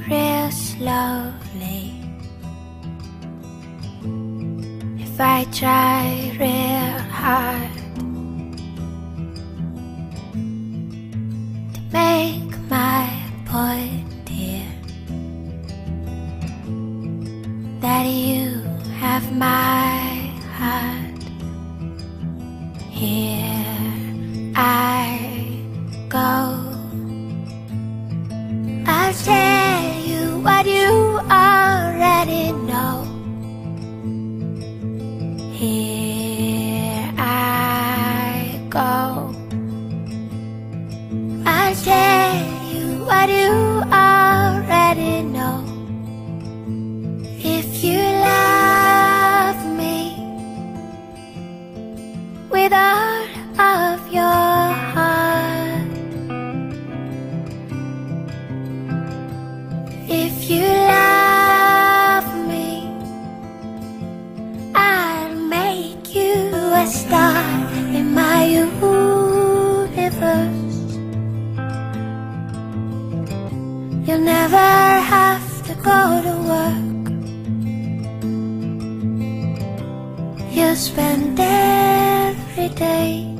real slowly. If I try real hard to make my point, dear, that you have my heart. Here I go. I'll tell you what you already know. Here I go. I'll tell you what you already know. If you love me with all of your heart, if you love me, I'll make you a star in my universe. You'll never have to go to work. You'll spend every day